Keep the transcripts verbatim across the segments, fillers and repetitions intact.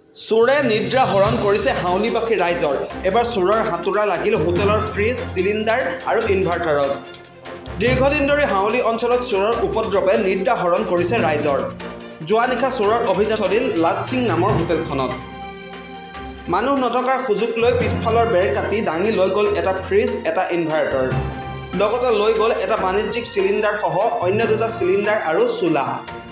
চোৰে নিদ্ৰা হৰণ কৰিছে হাউলিবাসী ৰাইজৰ এবাৰ চোৰৰ হাতুৰা লাগিল হোটেলৰ ফ্ৰিজ চিলিণ্ডাৰ আৰু ইনভাৰ্টাৰত দীৰ্ঘদিন ধৰি হাউলি অঞ্চলত চোৰৰ উপদ্ৰৱে নিদ্ৰা হৰণ কৰিছে ৰাইজৰ যোৱা নিশা চোৰৰ অভিযান চলিল লাটসিং নামৰ হোটেলখনত মানুহ নথকাৰ সুযোগ লৈ পিছফালৰ বেৰ কাটি দাঙি লৈ গ'ল এটা ফ্ৰিজ এটা ইনভাৰ্টাৰ লগতে লৈ গ'ল এটা বাণিজ্যিক চিলিণ্ডাৰ সহ অন্য দুটা চিলিণ্ডাৰ আৰু চুলা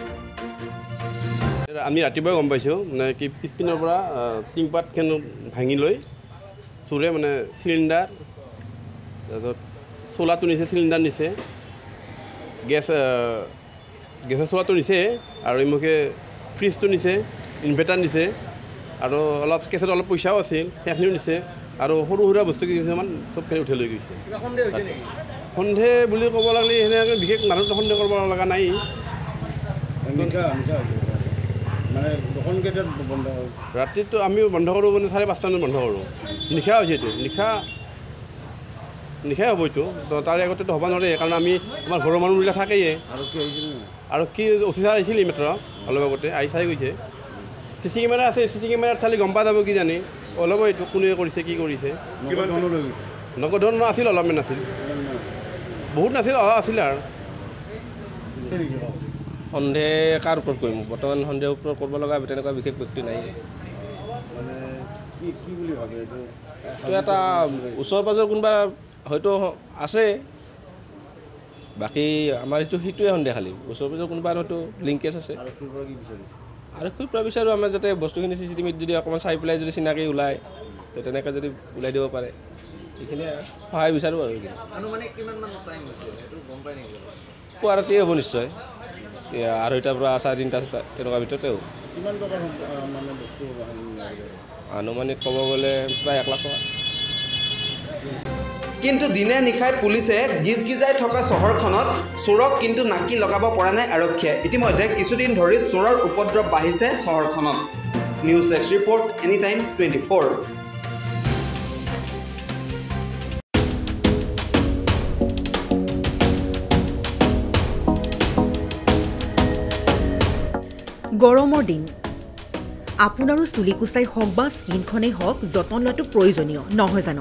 আমি ৰাতিপুৱা গম পাইছোঁ মানে কি পিছপিনৰ পৰা টিংপাতখন ভাঙি লৈ চোৰে মানে চিলিণ্ডাৰ তাৰপিছত চোলাটো নিছে চিলিণ্ডাৰ নিছে গেছ গেছৰ চোলাটো নিছে আৰু ইমুখে ফ্ৰিজটো নিছে ইনভাৰ্টাৰ নিছে আৰু অলপ কেছত অলপ পইচাও আছিল সেইখিনিও নিছে আৰু সৰু সুৰা বস্তু কিছুমান চবখিনি উঠাই লৈ গৈছে সন্দেহ বুলি ক'ব লাগিলে সেনেকৈ বিশেষ মানুহটো সন্দেহ কৰিব লগা নাই মানে দোকান কেইটাত বন্ধ হয় ৰাতিটো আমি বন্ধ কৰোঁ মানে চাৰে পাঁচটামান বন্ধ কৰোঁ নিশা হৈছে এইটো নিশা নিশাই হ'ব এইটো তাৰে আগতেতো হ'ব নোৱাৰে কাৰণ আমি আমাৰ ঘৰৰ মানুহবিলাক থাকেই আৰু কি আৰু কি অফিচাৰ আহিছিল মাত্ৰ অলপ আগতে আহি চাই গৈছে চি চি কেমেৰা আছে চি চি কেমেৰাত চালি গম পোৱা যাব কি জানি অলপ এইটো কোনে কৰিছে কি কৰিছে নগদ ধৰণৰ আছিল অলপমান নাছিল বহুত নাছিল অলপ আছিলে আৰু সন্দেহ কাৰ ওপৰত কৰিম বৰ্তমান সন্দেহৰ ওপৰত কৰিব লগা তেনেকুৱা বিশেষ ব্যক্তি নাই মানে কি কি বুলি ভাবে এইটো এইটো এটা ওচৰ পাজৰ কোনোবা হয়তো আছে বাকী আমাৰ এইটো সেইটোৱে সন্দেহ খালী ওচৰ পাজৰ কোনোবা হয়তো লিংকেজ আছে আৰু খুব পৰা বিচাৰোঁ আমাৰ যাতে বস্তুখিনি চি চি টিভিত যদি অকণমান চাই পেলাই যদি চিনাকি ওলায় তো তেনেকৈ যদি ওলাই দিব পাৰে সেইখিনিয়ে সহায় বিচাৰোঁ আৰু পুৱা ৰাতিয়ে হ'ব নিশ্চয় আঢ়ৈটাৰ পৰা চাৰে তিনিটা তেনেকুৱা ভিতৰতে হ'ব আনুমানিক ক'ব গ'লে প্ৰায় এক লাখ টকা কিন্তু দিনে নিশাই পুলিচে গিজ গিজাই থকা চহৰখনত চোৰক কিন্তু নাকি লগাব পৰা নাই আৰক্ষীয়ে ইতিমধ্যে কিছুদিন ধৰি চোৰৰ উপদ্ৰৱ বাঢ়িছে চহৰখনত news desk report any time twenty four গৰমৰ দিন আপোনাৰো চুলি কুচাই হওক বা স্কিনখনেই হওক যতন লোৱাটো প্ৰয়োজনীয় নহয় জানো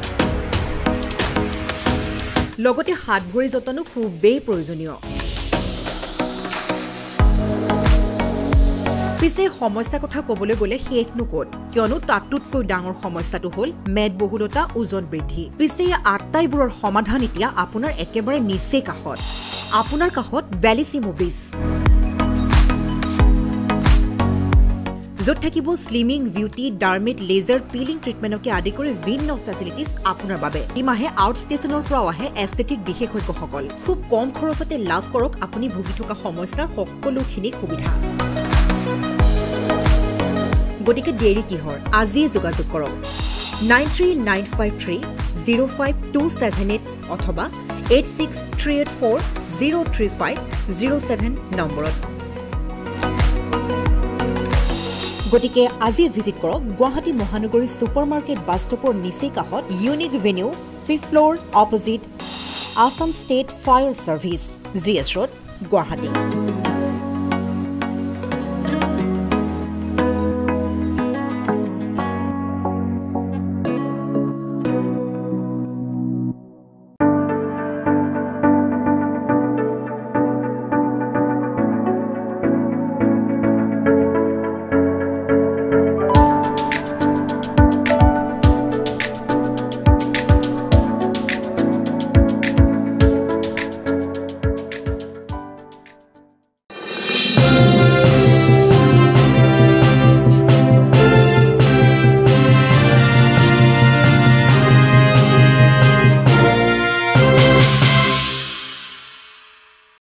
লগতে হাত ভৰি যতনো খুবেই প্ৰয়োজনীয় পিছে সমস্যাৰ কথা ক'বলৈ গ'লে শেষ নকত কিয়নো তাতোতকৈ ডাঙৰ সমস্যাটো হ'ল মেদবহুলতা ওজন বৃদ্ধি পিছে এই আটাইবোৰৰ সমাধান এতিয়া আপোনাৰ একেবাৰে নিচে কাষত আপোনাৰ কাষত ভেলিচিমো বিচ য'ত থাকিব স্লিমিং বিউটি ডাৰ্মেট লেজাৰ পিলিং ট্ৰিটমেণ্টকে আদি কৰি ভিন্ন ফেচিলিটিজ আপোনাৰ বাবে ইমাহে আউট ষ্টেচনৰ পৰাও আহে এস্থেটিক বিশেষজ্ঞসকল খুব কম খৰচতে লাভ কৰক আপুনি ভুগি থকা সমস্যাৰ সকলোখিনি সুবিধা গতিকে দেৰি কিহৰ আজিয়ে যোগাযোগ কৰক nine three nine five three zero' five two seven eight অথবা eight six three eight four zero' three five zero' seven নম্বৰত গতিকে আজি ভিজিট কৰক গুৱাহাটী মহানগৰী ছুপাৰ মাৰ্কেট বাছ ষ্টপৰ নিচে কাষত unique venue fifth floor opposite Assam state fire service G S road Guwahati